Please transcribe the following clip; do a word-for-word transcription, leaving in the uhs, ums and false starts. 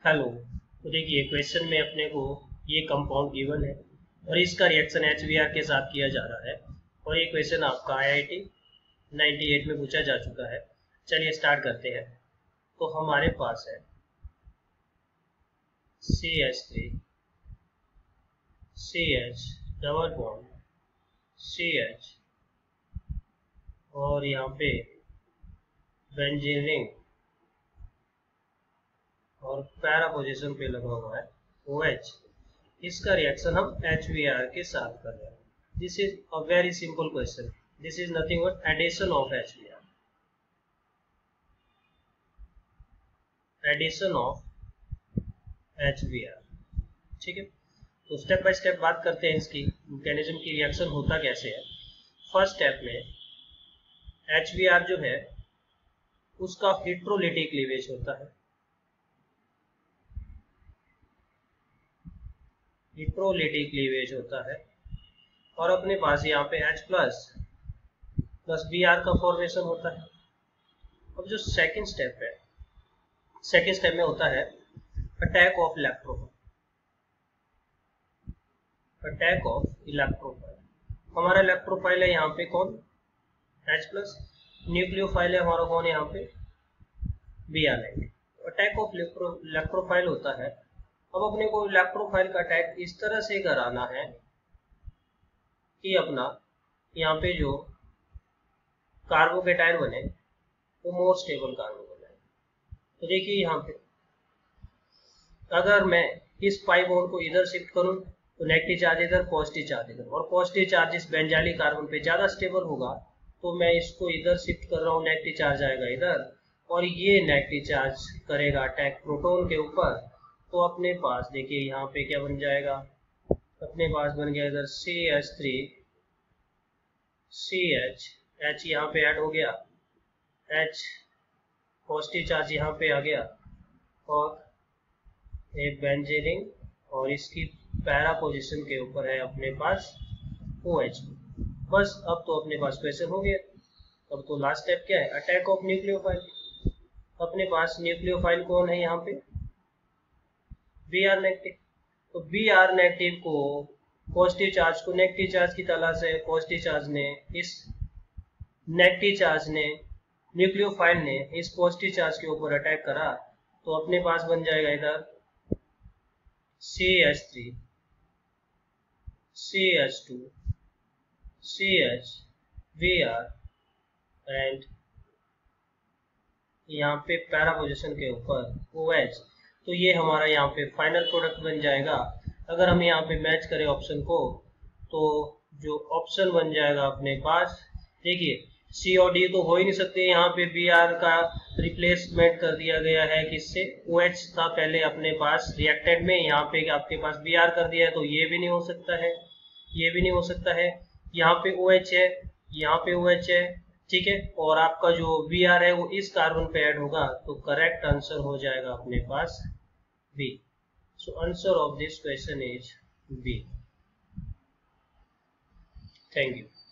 Hello. तो देखिए question में अपने को ये कंपाउंड गिवन है और इसका रिएक्शन एच बी आर के साथ किया जा रहा है और ये क्वेश्चन आपका आई आई टी अट्ठानवे में पूछा जा चुका है। चलिए स्टार्ट करते हैं। तो हमारे पास है C H three C H double bond C H और यहाँ पे बेंजीन रिंग और पैरा पोजीशन पे लगा हुआ है ओ एच। इसका रिएक्शन हम एच बी आर के साथ कर रहे हैं। This is a very simple question. This is nothing but addition of H B R, addition of H B R. ठीक है, तो स्टेप बाय स्टेप बात करते हैं इसकी मैकेनिज्म की, रिएक्शन होता कैसे है। फर्स्ट स्टेप में एच बी आर जो है उसका हेटेरोलिटिक क्लीवेज होता है। हेटेरोलिटिक क्लीवेज होता है और अपने पास यहाँ पे H plus plus B R का फॉर्मेशन होता है। अब जो सेकंड स्टेप है, सेकंड स्टेप में होता है attack of electrophile, attack of electrophile. हमारा इलेक्ट्रोफाइल है यहाँ पे कौन, H प्लस। न्यूक्लियोफाइल है हमारा कौन, यहाँ पे B R negative. Attack of electrophile होता है। अब अपने को इलेक्ट्रोफाइल का अटैक इस तरह से कराना है कि अपना यहाँ पे जो कार्बोकेटायन बने वो मोर स्टेबल कार्बन बने। तो देखिए यहाँ पे अगर मैं इस पाई बॉन्ड को इधर शिफ्ट करूं तो नेगेटिव चार्ज इधर, पॉजिटिव चार्ज इधर, और पॉजिटिव चार्ज इस बेंजाइलिक कार्बन पे ज्यादा स्टेबल होगा। तो मैं इसको इधर शिफ्ट कर रहा हूँ, नेगेटिव चार्ज आएगा इधर और ये नेगेटिव चार्ज करेगा अटैक प्रोटॉन के ऊपर। तो अपने पास देखिए यहाँ पे क्या बन जाएगा, अपने पास बन गया इधर C H three C H, H यहाँ पे ऐड हो गया, एच पॉजिटिव चार्ज यहाँ पे आ गया और एक बेंजीन रिंग और इसकी पैरा पोजीशन के ऊपर है अपने पास ओ एच। बस अब तो अपने पास क्वेश्चन हो गया। अब तो लास्ट स्टेप क्या है, अटैक ऑफ न्यूक्लियोफाइल। अपने पास न्यूक्लियोफाइल कौन है यहाँ पे, बी आर नेगेटिव। तो बी आर नेगेटिव को पॉजिटिव चार्ज को नेगेटिव चार्ज की तरह से पॉजिटिव चार्ज ने इस नेगेटिव चार्ज ने न्यूक्लियोफाइल ने इस पॉजिटिव चार्ज के ऊपर अटैक करा। तो अपने पास बन जाएगा इधर C H three C H two C H B R and यहाँ पे पैरा पोजीशन के ऊपर ओ एच। तो ये हमारा यहाँ पे फाइनल प्रोडक्ट बन जाएगा। अगर हम यहाँ पे मैच करें ऑप्शन को तो जो ऑप्शन बन जाएगा अपने पास, देखिए सी और डी तो हो ही नहीं सकते, यहाँ पे बी आर का रिप्लेसमेंट कर दिया गया है किससे, ओ एच था पहले अपने पास रिएक्टेंट में, यहाँ पे आपके पास बी आर कर दिया है। तो ये भी नहीं हो सकता है, ये भी नहीं हो सकता है। यहाँ पे ओ एच है, यहाँ पे ओ एच है, ठीक है, और आपका जो बी आर है वो इस कार्बन पे ऐड होगा। तो करेक्ट आंसर हो जाएगा अपने पास B. So answer of this question is B. Thank you.